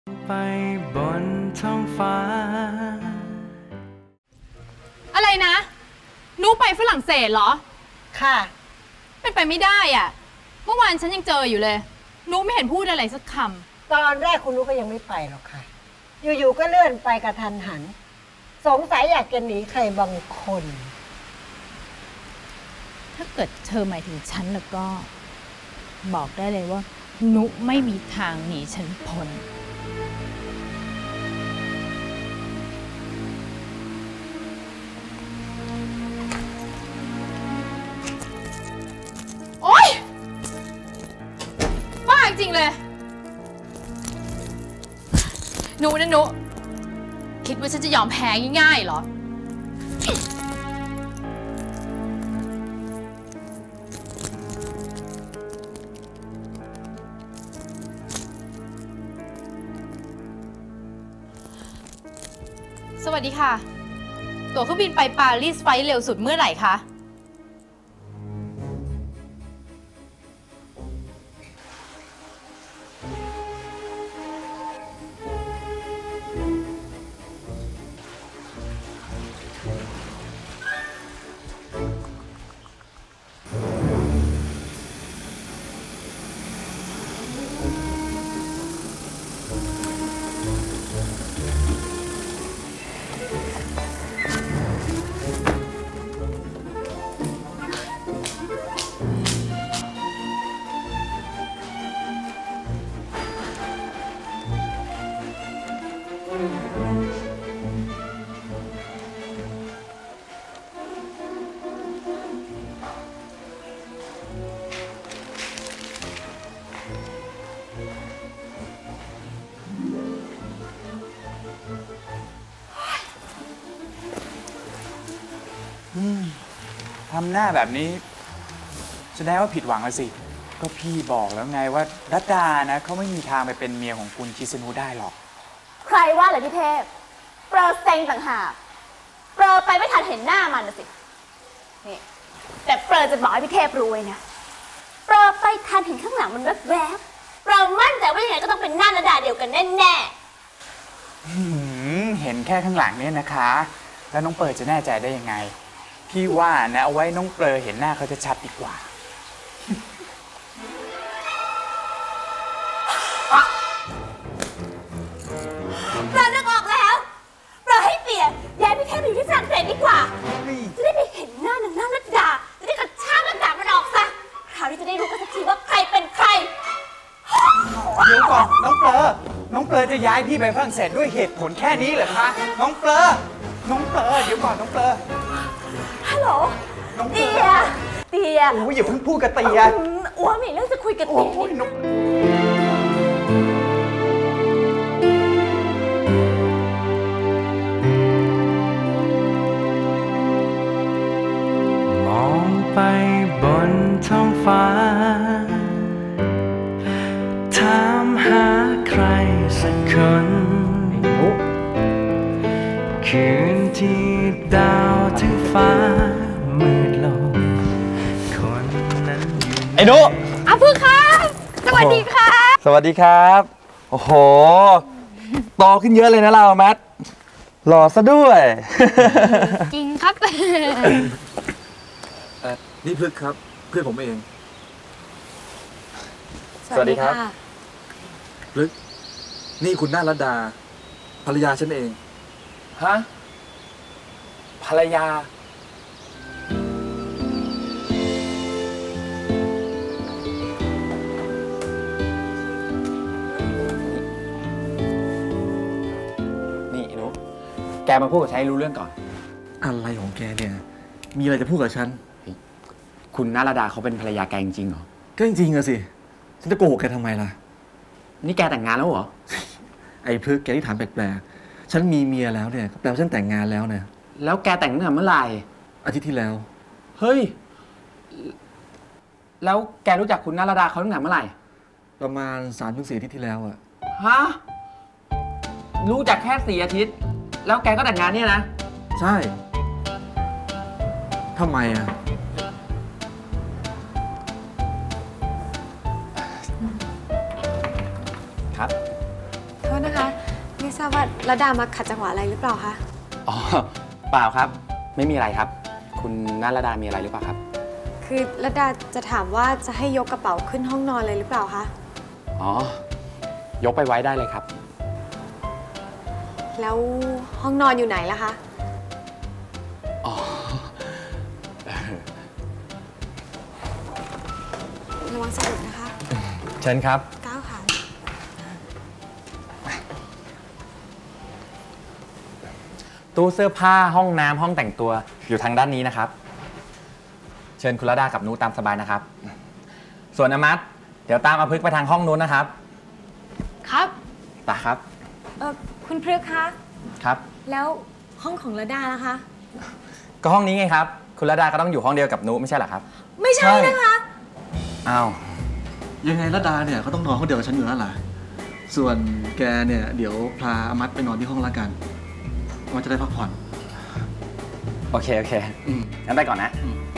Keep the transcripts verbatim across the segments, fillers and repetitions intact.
ไปบนท้องฟ้าอะไรนะนุไปฝรั่งเศสเหรอค่ะเป็นไปไม่ได้อ่ะเมื่อวานฉันยังเจออยู่เลยนุไม่เห็นพูดอะไรสักคำตอนแรกคุณนุก็ยังไม่ไปหรอกค่ะอยู่ๆก็เลื่อนไปกระทันหันสงสัยอยากจะหนีใครบางคนถ้าเกิดเธอหมายถึงฉันแล้วก็บอกได้เลยว่านุไม่มีทางหนีฉันพ้นโอ๊ยบ้าจริงเลยนุนะนุคิดว่าฉันจะยอมแพ้ง่ายๆเหรอสวัสดีค่ะตั๋วเครื่องบินไปปารีสไฟล์เร็วสุดเมื่อไหร่คะทำหน้าแบบนี้แสดงว่าผิดหวังแล้วสิก็พี่บอกแล้วไงว่ารัตดานะเขาไม่มีทางไปเป็นเมียของคุณชิสนุได้หรอกใครว่าเหรอพี่เทพเปรอเซ็งต่างหากเปรอไปไม่ทันเห็นหน้ามันนะสินี่แต่เปรอจะบอกให้พี่เทพรู้ไว้นะเปรอไปทันเห็นข้างหลังมันแวบๆเปรอมั่นใจว่ายังไงก็ต้องเป็นหน้าระดาเดียวกันแน่ๆเห็นแค่ข้างหลังเนี่ยนะคะแล้วน้องเปิดจะแน่ใจได้ยังไงพี่ว่านะเอาไว้น้องเปรอเห็นหน้าเขาจะชัดดีกว่าเปรอนึกออกแล้วเปรอให้เปียย้ายพี่เทพไปอยู่ที่ฝรั่งเศสดีกว่าจะได้ไปเห็นหน้าหนังหน้ารัตดาจะได้กระชากหน้ากากมันออกซะคราวนี้จะได้รู้กันสักทีว่าใครเป็นใครเดี๋ยวก่อนน้องเปรอน้องเปรอจะย้ายพี่ไปฝรั่งเศสด้วยเหตุผลแค่นี้เหรอคะน้องเปรอน้องเปรอเดี๋ยวก่อนน้องเปรอฮัลโหลเตียเตียโอ้ยอย่าเพิ่งพูดกับเตียอ้วมีเรื่องจะคุยกับเตียโอ้ยน้องมองไปบนท้องฟ้าถามหาใครสักคนคืนที่ดาวทั้งฟ้ามืดลงคนนั้นอยู่ไอ้นุอาพึ่งครับสวัสดีครับสวัสดีครับโอ้โหโตขึ้นเยอะเลยนะเราแมทหล่อซะด้วยจริงครับนี่พึ่งครับเพื่อนผมเองสวัสดีครับพึ่งนี่คุณนารัตดาภรรยาฉันเองฮะภรรยานี่นุ๊กแกมาพูดกับฉันให้รู้เรื่องก่อนอะไรของแกเนี่ยมีอะไรจะพูดกับฉันคุณนาราดาเขาเป็นภรรยาแกจริงเหรอก็จริงๆอะสิฉันจะโกหกแกทำไมล่ะนี่แกแต่งงานแล้วเหรอไอ้พึ่งแกที่ถามแปลกๆฉันมีเมียแล้วเนี่ยแปลว่าฉันแต่งงานแล้วเนี่ยแล้วแกแต่งตั้งแต่เมื่อไหร่อาทิตย์ที่แล้วเฮ้ยแล้วแกรู้จักคุณนาราดาเขาตั้งแต่เมื่อไหร่ประมาณสามถึงสี่อาทิตย์ที่แล้วอะฮะรู้จักแค่สี่อาทิตย์แล้วแกก็แต่งงานเนี่ยนะใช่ทำไมอะโทษนะคะไม่ทราบว่าระดามาขัดจังหวะอะไรหรือเปล่าคะอ๋อเปล่าครับไม่มีอะไรครับคุณณระดามีอะไรหรือเปล่าครับคือระดาจะถามว่าจะให้ยกกระเป๋าขึ้นห้องนอนเลยหรือเปล่าคะอ๋อยกไปไว้ได้เลยครับแล้วห้องนอนอยู่ไหนล่ะคะอ๋อระวังสะดุดนะคะเชิญครับก้าวขาตู้เสื้อผ้าห้องน้ำห้องแต่งตัวอยู่ทางด้านนี้นะครับเชิญคุณระดากับนูตามสบายนะครับส่วนอมัตเดี๋ยวตามอภึกไปทางห้องนู้นนะครับครับตาครับเออคุณพฤกษ์คะครับแล้วห้องของระดาล่ะคะก็ห้องนี้ไงครับคุณระดาก็ต้องอยู่ห้องเดียวกับนูไม่ใช่เหรอครับไม่ใช่นะคะอ้าวยังไงระดาเนี่ยก็ต้องนอนห้องเดียวกับฉันอยู่แล้วล่ะส่วนแกเนี่ยเดี๋ยวพาอมัตไปนอนที่ห้องละกันมันจะได้พักผ่อนโอเคโอเคงั้นไปก่อนนะ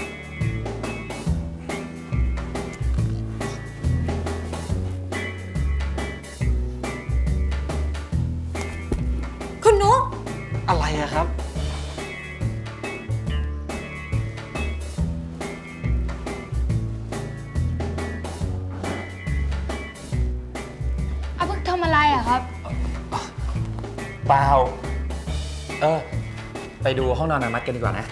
คุณนุ๊กอะไรอะครับอาพึกทำอะไรอะครับเปล่าเออไปดูห้องนอนอมัตกันดีกว่านะ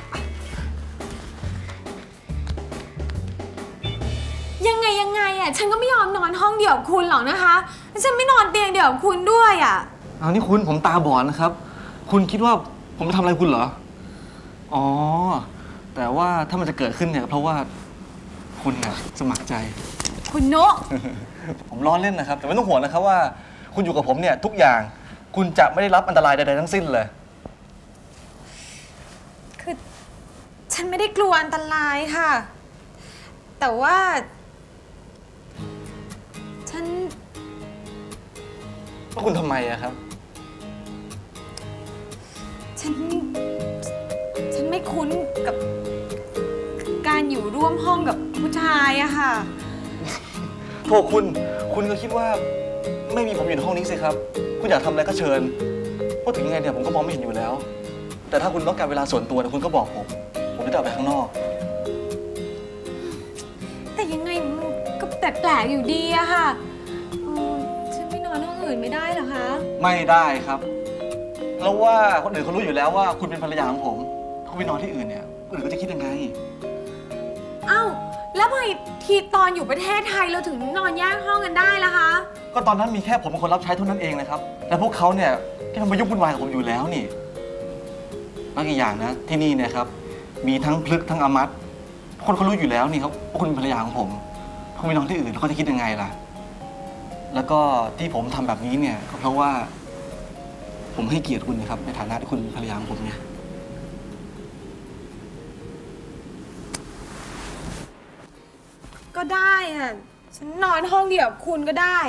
ยังไงยังไงอะฉันก็ไม่ยอมนอนห้องเดียวกับคุณหรอกนะคะฉันไม่นอนเตียงเดียวกับคุณด้วยอะเอานี่คุณผมตาบอดนะครับคุณคิดว่าผมจะทำอะไรคุณเหรออ๋อแต่ว่าถ้ามันจะเกิดขึ้นเนี่ยเพราะว่าคุณเนี่ยสมัครใจคุณโนผมล้อเล่นนะครับแต่ไม่ต้องห่วงนะครับว่าคุณอยู่กับผมเนี่ยทุกอย่างคุณจะไม่ได้รับอันตรายใดๆทั้งสิ้นเลยคือฉันไม่ได้กลัวอันตรายค่ะแต่ว่าฉันว่าคุณทำไมอะครับฉันฉันไม่คุ้นกับการอยู่ร่วมห้องกับผู้ชายอะค่ะโทษคุณคุณก็คิดว่าไม่มีผมอยู่ในห้องนี้สิครับคุณอยากทำอะไรก็เชิญเพราะถึงยังไงเนี่ยผมก็มองไม่เห็นอยู่แล้วแต่ถ้าคุณต้องการเวลาส่วนตัวเนี่ยคุณก็บอกผมผมจะออกไปข้างนอกแต่ยังไงมันก็แปลกๆอยู่ดีอะค่ะฉันไม่นอนห้องอื่นไม่ได้เหรอคะไม่ได้ครับเพราะว่าคนอื่นเขารู้อยู่แล้วว่าคุณเป็นภรรยาของผมคุณไปนอนที่อื่นเนี่ยคนอื่นก็จะคิดยังไงอ้าวแล้วทำไมทีตอนอยู่ประเทศไทยเราถึงนอนแยกห้องกันได้ล่ะคะก็ตอนนั้นมีแค่ผมเป็นคนรับใช้เท่านั้นเองนะครับและพวกเขาเนี่ยที่ทำมายุ่งวุ่นวายกับผมอยู่แล้วนี่แล้วอีกอย่างนะที่นี่เนี่ยครับมีทั้งพลึกทั้งอมัตคนเขารู้อยู่แล้วนี่ครับว่าคุณเป็นภรรยาของผมเขาไปนอนที่อื่นแล้วเขาจะคิดยังไงล่ะแล้วก็ที่ผมทำแบบนี้เนี่ยก็เพราะว่าผมให้เกียรติคุณนะครับในฐานะที่คุณเป็นภรรยาของผมเนี่ยก็ได้ค่ะฉันนอนห้องเดียวกับคุณก็ได้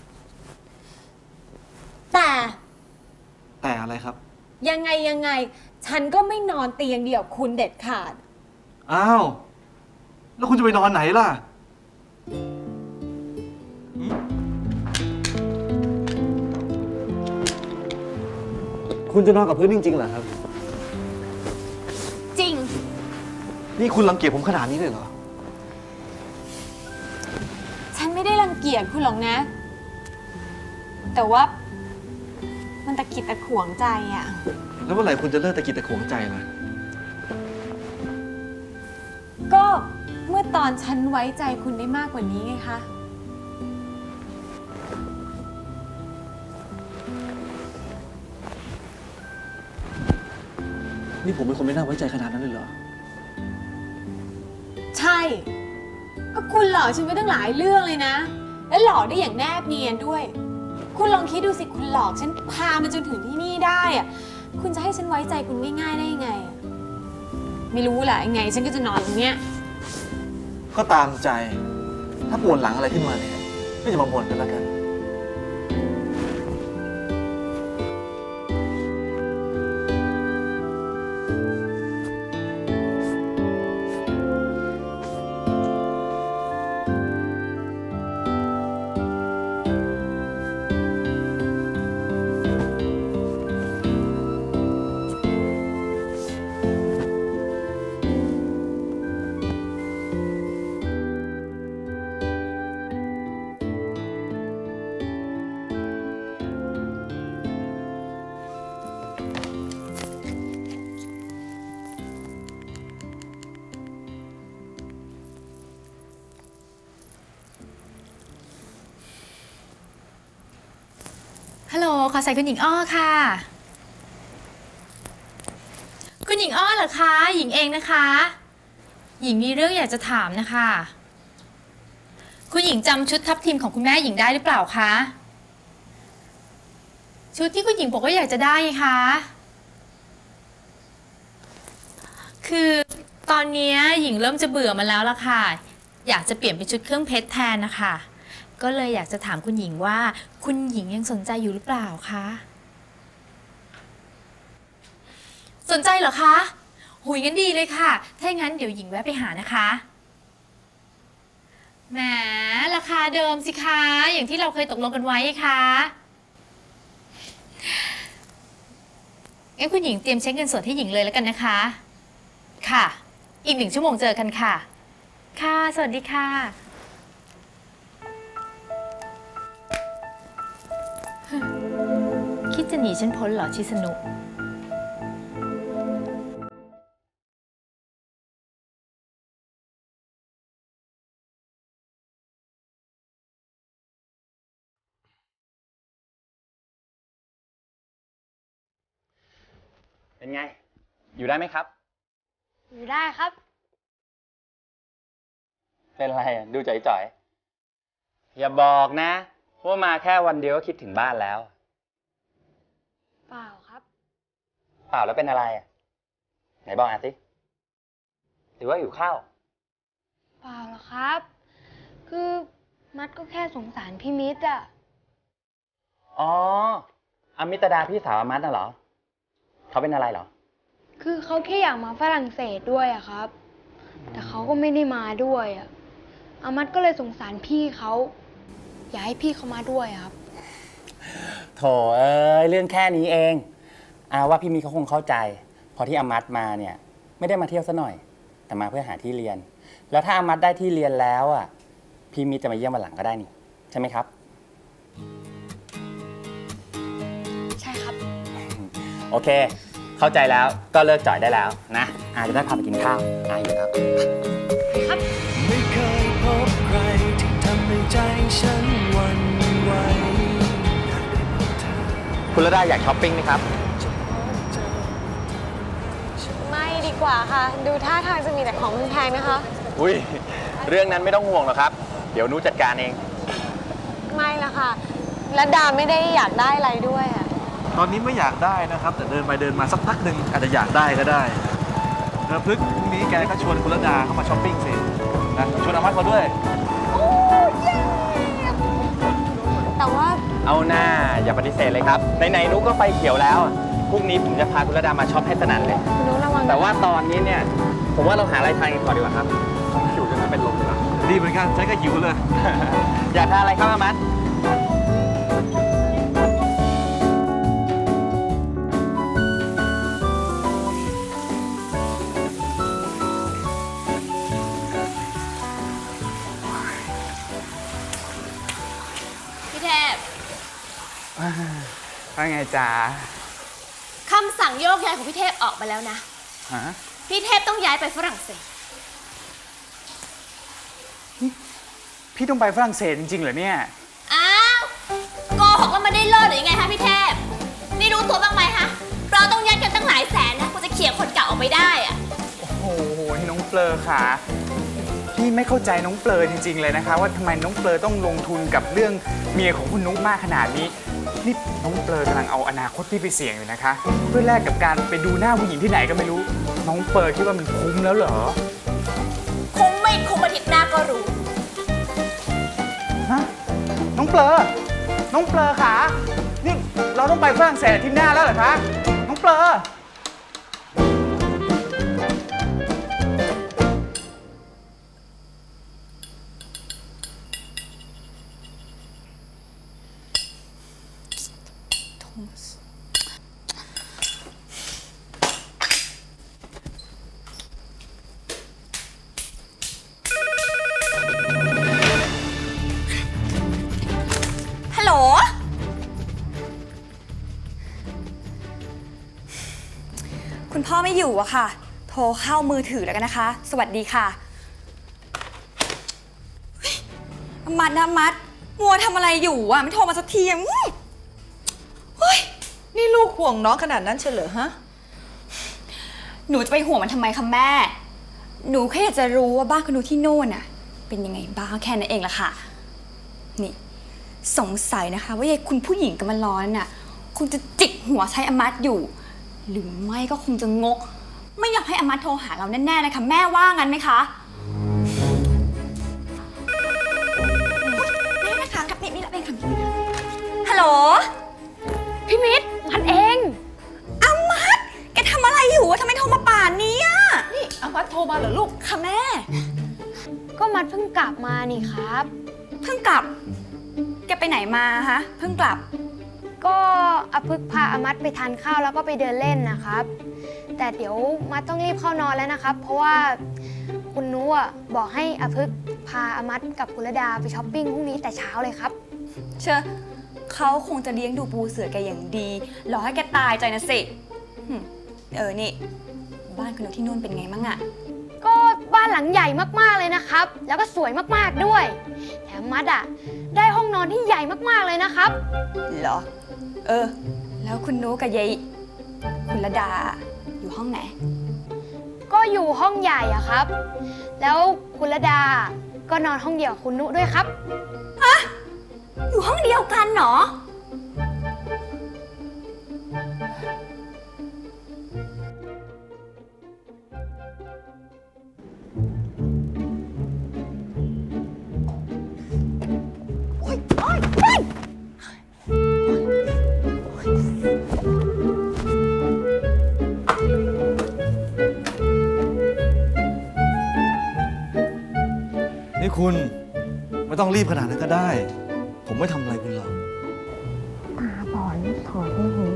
แต่แต่อะไรครับยังไงยังไงฉันก็ไม่นอนเตียงเดียวกับคุณเด็ดขาดอ้าวแล้วคุณจะไปนอนไหนล่ะคุณจะนอนกับพื้นจริงๆเหรอครับจริงนี่คุณรังเกียจผมขนาดนี้เลยเหรอฉันไม่ได้รังเกียจคุณหรอกนะแต่ว่ามันตะกิดตะขวงใจอะแล้วเมื่อไหร่คุณจะเลิกตะกิดตะขวงใจล่ะก็เมื่อตอนฉันไว้ใจคุณได้มากกว่านี้ไงคะนี่ผมเป็นคนไม่น่าไว้ใจขนาดนั้นเลยเหรอใช่ก็คุณหลอกฉันไปตั้งหลายเรื่องเลยนะและหลอกได้อย่างแนบเนียนด้วยคุณลองคิดดูสิคุณหลอกฉันพามาจนถึงที่นี่ได้อะคุณจะให้ฉันไว้ใจคุณง่ายๆได้ยังไงไม่รู้แหละยังไงฉันก็จะนอนตรงเนี้ยก็ตามใจถ้าปวดหลังอะไรขึ้นมาเนี่ยก็จะมาบ่นกันแล้วกันขอใส่คุณหญิงอ้อค่ะคุณหญิงอ้อเหรอคะหญิงเองนะคะหญิงมีเรื่องอยากจะถามนะคะคุณหญิงจำชุดทับทิมของคุณแม่หญิงได้หรือเปล่าคะชุดที่คุณหญิงบอกว่าอยากจะได้ไงคะคือตอนนี้หญิงเริ่มจะเบื่อมันแล้วล่ะค่ะอยากจะเปลี่ยนเป็นชุดเครื่องเพชรแทนนะคะก็เลยอยากจะถามคุณหญิงว่าคุณหญิงยังสนใจอยู่หรือเปล่าคะสนใจเหรอคะหุยงั้นดีเลยค่ะถ้าอย่างนั้นเดี๋ยวหญิงแวะไปหานะคะแหมราคาเดิมสิคะอย่างที่เราเคยตกลงกันไว้ค่ะงั้นคุณหญิงเตรียมเช็คเงินสดให้หญิงเลยแล้วกันนะคะค่ะอีกหนึ่งชั่วโมงเจอกันค่ะค่ะสวัสดีค่ะคิดจะหนีฉันพ้นเหรอชิสนุเป็นไงอยู่ได้ไหมครับอยู่ได้ครับเป็นไรอ่ะดูจ่อยๆอย่าบอกนะว่ามาแค่วันเดียวก็คิดถึงบ้านแล้วเปล่าครับเปล่าแล้วเป็นอะไรอ่ะไหนบอกอ่ะสิหรือว่าอยู่ข้าวเปล่าหรอกครับคือมัดก็แค่สงสารพี่มิตรอ่ะอ๋ออมิตรดาพี่สาวมัดน่ะเหรอเขาเป็นอะไรเหรอคือเขาแค่อยากมาฝรั่งเศสด้วยอะครับแต่เขาก็ไม่ได้มาด้วยอะอามัดก็เลยสงสารพี่เขาอยากให้พี่เขามาด้วยครับโถเอ้ยเรื่องแค่นี้เองอาว่าพี่มีเขาคงเข้าใจพอที่อามัดมาเนี่ยไม่ได้มาเที่ยวซะหน่อยแต่มาเพื่อหาที่เรียนแล้วถ้าอามัดได้ที่เรียนแล้วอ่ะพี่มิตรจะมาเยี่ยมวันหลังก็ได้นี่ใช่ไหมครับใช่ครับโอเคเข้าใจแล้วก็เลิกจ่อยได้แล้วนะอาจะได้พาไปกินข้าวอาอยู่ครับครับไม่เคยพบใครที่ทำให้ใจฉันหวั่นไหวคุณระดาอยากช้อปปิ้งไหมครับไม่ดีกว่าค่ะดูท่าทางจะมีแต่ของแพงๆนะคะอุ้ยเรื่องนั้นไม่ต้องห่วงหรอกครับเดี๋ยวนุ้จัดการเองไม่ละค่ะและดาไม่ได้อยากได้อะไรด้วยอะตอนนี้ไม่อยากได้นะครับแต่เดินไปเดินมาสักพักหนึ่งอาจจะอยากได้ก็ได้เออพฤกษ์พรุ่งนี้แกก็ชวนคุณระดาเข้ามาช้อปปิ้งสินะชวนอามัดมาด้วยแต่ว่าเอาหน้าอย่าปฏิเสธเลยครับไหนๆนุ๊กก็ไฟเขียวแล้วพรุ่งนี้ผมจะพาคุณระดามาช็อปให้สนั่นเลยนุ๊กระวังแต่ว่าตอนนี้เนี่ยผมว่าเราหาอะไรทานกันก่อนดีกว่าครับผมหิวจนจะเป็นลมแล้วดีเหมือนกันฉันก็หิวเลยอยากทานอะไรครับอามัดว่าไงจ๊ะคำสั่งโยกย้ายของพี่เทพออกมาแล้วนะฮะพี่เทพต้องย้ายไปฝรั่งเศสพี่ต้องไปฝรั่งเศสจริงๆเหรอเนี่ยอ้าวโกหกแล้วมาได้เลิศหรือยังไงคะพี่เทพนี่รู้ตัวบ้างไหมคะเราต้องยัดกันตั้งหลายแสนนะกว่าจะเขี่ยคนเก่าออกไปได้อะโอ้โหน้องเปลอค่ะพี่ไม่เข้าใจน้องเปลอจริงๆเลยนะคะว่าทำไมน้องเปลอต้องลงทุนกับเรื่องเมียของคุณนุ๊กมากขนาดนี้นี่น้องเปลอกำลังเอาอนาคตพี่ไปเสี่ยงอยู่นะคะเพื่อแลกกับการไปดูหน้าผู้หญิงที่ไหนก็ไม่รู้น้องเปลอคิดว่ามันคุ้มแล้วเหรอคุ้มไม่คุ้มอาทิตย์หน้าก็รู้ฮะน้องเปลอน้องเปลอค่ะนี่เราต้องไปฝรั่งเศสอาทิตย์หน้าแล้วเหรอคะน้องเปลอคุณพ่อไม่อยู่อะค่ะโทรเข้ามือถือแล้วกันนะคะสวัสดีค่ะมัดนะมัดมัวทำอะไรอยู่อะไม่โทรมาสักทีห่วงน้องขนาดนั้นเฉลอฮะหนูจะไปห่วงมันทำไมคะแม่หนูแค่อยากจะรู้ว่าบ้านคุณหนูที่โน่นน่ะเป็นยังไงบ้างแค่นั้นเองล่ะค่ะนี่สงสัยนะคะว่ายายคุณผู้หญิงกับมันร้อนน่ะคงจะจิกหัวใช้อมัดอยู่หรือไม่ก็คงจะงกไม่อยากให้อมัดโทรหาเราแน่ๆเลยค่ะแม่ว่างั้นไหมคะแม่นะคะกับมิตรมิตรเองค่ะฮัลโหลพี่มิตรมันเองอมัดแกทำอะไรอยู่ทำไมโทรมาป่านนี้อ่ะนี่อมัดโทรมาเหรอลูกค่ะแม่ก็มัดเพิ่งกลับมานี่ครับเพิ่งกลับแกไปไหนมาฮะเพิ่งกลับก็อพึกพาอมัดไปทานข้าวแล้วก็ไปเดินเล่นนะครับแต่เดี๋ยวมัดต้องรีบเข้านอนแล้วนะครับเพราะว่าคุณนุ๊กบอกให้อพึกพาอมัดกับกุลดาไปช้อปปิ้งพรุ่งนี้แต่เช้าเลยครับเชื่อเขาคงจะเลี้ยงดูปูเสือแกอย่างดีรอให้แกตายใจนะสิเออนี่บ้านคุณนุ๊กที่นู่นเป็นไงมั่งอะก็บ้านหลังใหญ่มากๆเลยนะครับแล้วก็สวยมากๆด้วยแถมมัดอะได้ห้องนอนที่ใหญ่มากๆเลยนะครับเหรอเออแล้วคุณนุ๊กกับยายคุณระดาอยู่ห้องไหนก็อยู่ห้องใหญ่อะครับแล้วคุณระดาก็นอนห้องเดียวกับคุณนุ๊กด้วยครับฮะอยู่ห้องเดียวกันเหรอนี่คุณไม่ต้องรีบขนาดนั้นก็ได้ผมไม่ทำอะไรคุณหรอกตาบอดถอดไม่เห็น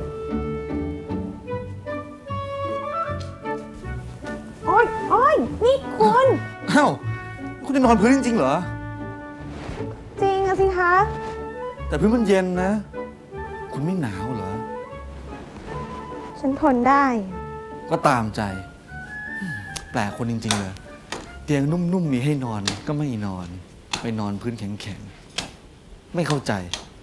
โอ๊ยโอ๊ยนี่คุณอ้าวคุณจะนอนพื้นจริงๆเหรอจริงอะสิคะแต่พื้นมันเย็นนะคุณไม่หนาวเหรอฉันทนได้ก็ตามใจแปลกคนจริงๆเลยเตียงนุ่มๆมีให้นอนก็ไม่นอนไปนอนพื้นแข็งๆไม่เข้าใจ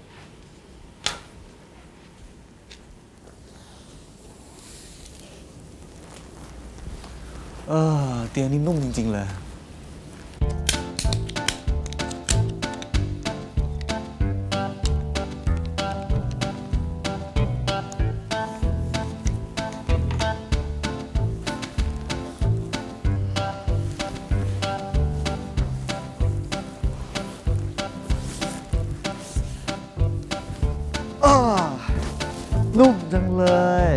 เออเตียงนี่นุ่มจริงๆเลยนุ่มจังเลย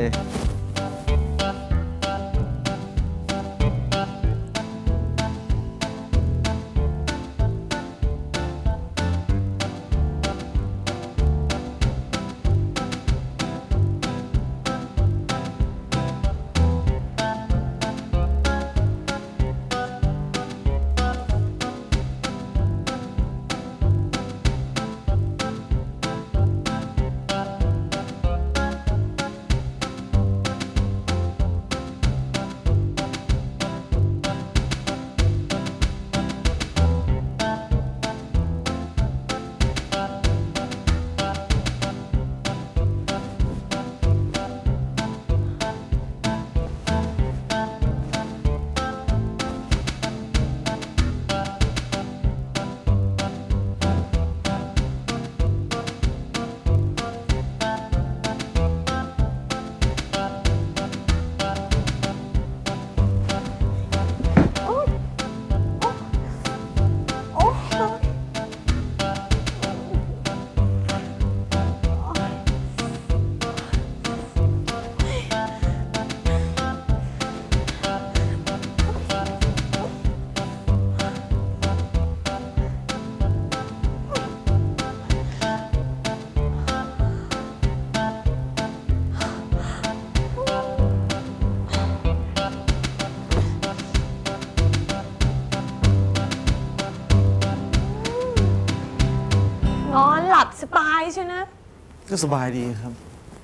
สบายใช่ไหมก็สบายดีครับ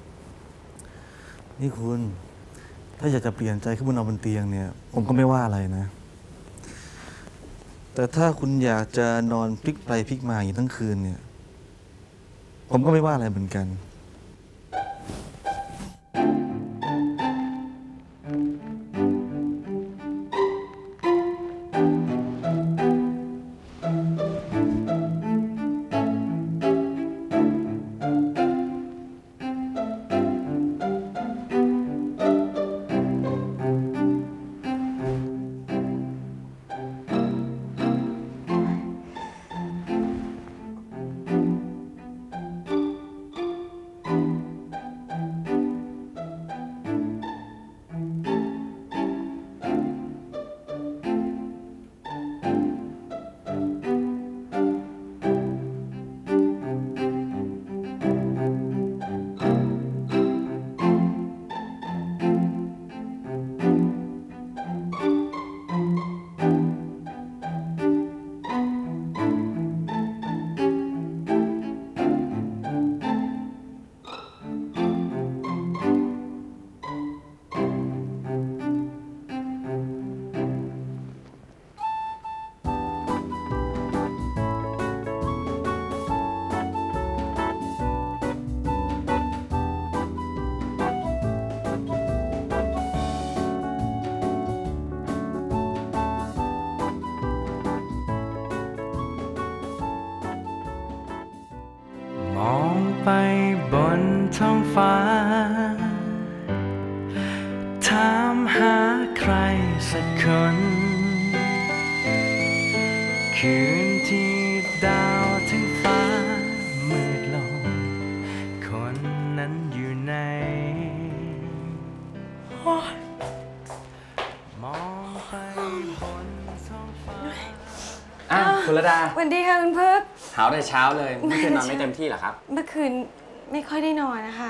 นี่คุณถ้าอยากจะเปลี่ยนใจขึ้นมานอนบนเตียงเนี่ยผมก็ไม่ว่าอะไรนะแต่ถ้าคุณอยากจะนอนพลิกไปพลิกมาอย่างทั้งคืนเนี่ยผมก็ไม่ว่าอะไรเหมือนกันบนท้องฟ้าถามหาใครสักคนคืนที่ดาวทั้งฟ้ามืดลงคนนั้นอยู่ไหนมองไปบนท้องฟ้าอ้าวคุณระดาสวัสดีค่ะคุณพึกหาวแต่เช้าเลยเมื่อคืนนอนไม่เต็มที่เหรอครับเมื่อคืนไม่ค่อยได้นอนนะคะ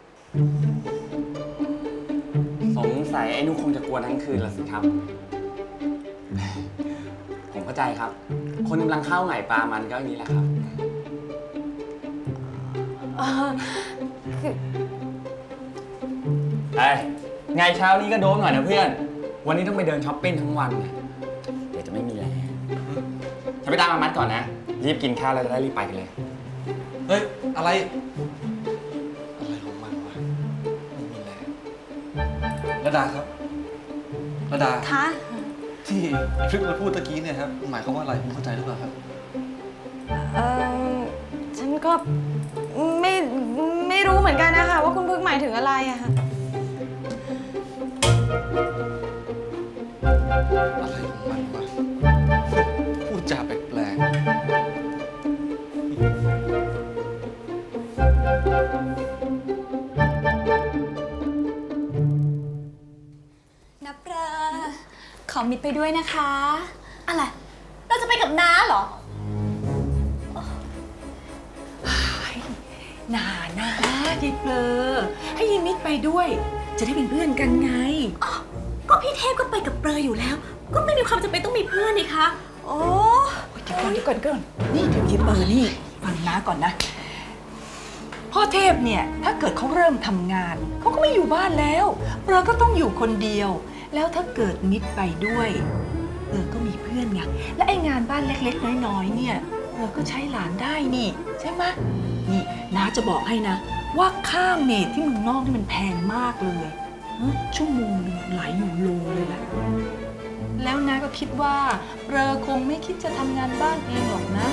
สงสัยไอ้นุ๊กคงจะกวนทั้งคืนละสิครับ ผมเข้าใจครับ คนกำลังเข้าไงปลามันก็อย่างนี้แหละครับเออคือไอ้ไงเช้านี้ก็โดนหน่อยนะเพื่อน วันนี้ต้องไปเดินช้อปปิ้งทั้งวันเนี่ยเดี๋ยวจะไม่มีแรงจะไปตามอามัดก่อนนะ รีบกินข้าวแล้วจะได้รีบไปกันเลยเฮ้ย อะไร อะไรของมันวะไม่มีแรงระดาครับระดาคะที่พลึกมาพูดตะกี้เนี่ยครับหมายความว่าอะไรคุณเข้าใจหรือเปล่าครับเออฉันก็ไม่ไม่รู้เหมือนกันนะคะว่าคุณพึกหมายถึงอะไรอะค่ะอะไรของมันวะพูดจาแปลกๆนับเรอขอมิดไปด้วยนะคะอะไร เราจะไปกับน้าเหรอน่านะยายเปลอให้ยายมิตรไปด้วย จะได้เป็นเพื่อนกันไงก็พี่เทพก็ไปกับเปรย์อยู่แล้ว ก็ไม่มีความจำเป็นต้องมีเพื่อนนี่คะโอ้เดี๋ยวก่อนเดี๋ยวก่อนก่อนนี่เดี๋ยวยายเปลอนี่ฟังน้าก่อนนะพ่อเทพเนี่ยถ้าเกิดเขาเริ่มทำงานเขาก็ไม่อยู่บ้านแล้วเปลอก็ต้องอยู่คนเดียวแล้วถ้าเกิดมิตรไปด้วยเปลอก็มีเพื่อนไงและไอ้งานบ้านเล็กๆน้อยๆเนี่ยเปลอก็ใช้หลานได้นี่ใช่ไหมนี่น้าจะบอกให้นะว่าค่าเมดที่เมืองนอกนี่มันแพงมากเลยชั่วโมงนึงหลายยูโรเลยแหละแล้วน้าก็คิดว่าเปลอคงไม่คิดจะทำงานบ้านเองหรอกนะ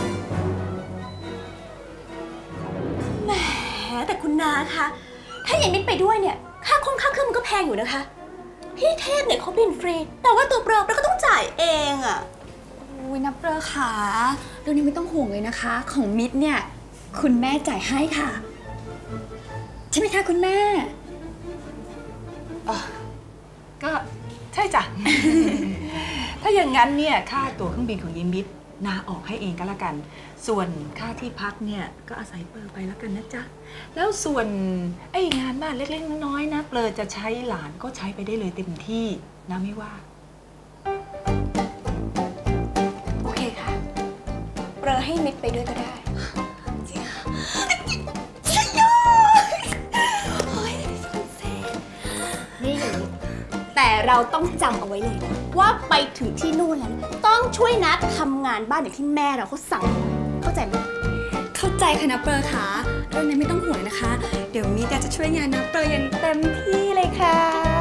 แหมแต่คุณน้าคะ ถ้าอย่างมิตรไปด้วยเนี่ย ค่าคงค่าเครื่องมันก็แพงอยู่นะคะ พี่เทพเนี่ยเขาบินฟรี แต่ว่าตัวเปรย์เราก็ต้องจ่ายเองอะอุ้ยนับเรอค่ะเรื่องนี้ไม่ต้องห่วงเลยนะคะ ของมิดเนี่ยคุณแม่จ่ายให้ค่ะ ใช่ไหมคะคุณแม่ก็ใช่จ้ะ ถ้าอย่างนั้นเนี่ยค่าตั๋วเครื่องบินของเยมิตรนาออกให้เองก็แล้วกัน ส่วนค่าที่พักเนี่ยก็อาศัยเปลอไปแล้วกันนะจ๊ะแล้วส่วนไอ้งานบ้านเล็กๆน้อยๆนะเปลอจะใช้หลานก็ใช้ไปได้เลยเต็มที่นะไม่ว่าโอเคค่ะ เปรย์ให้มิตรไปด้วยก็ได้นี่อย่างนี้แต่เราต้องจำเอาไว้เลยนะว่าไปถึงที่นู่นแล้วต้องช่วยนัดทำงานบ้านอย่างที่แม่เราเขาสั่งเข้าใจไหมเข้าใจค่ะนับเรอค่ะเรื่องนี้ไม่ต้องห่วงนะคะ เดี๋ยวมิดจะช่วยงานนับเรออย่างเต็มที่เลยค่ะ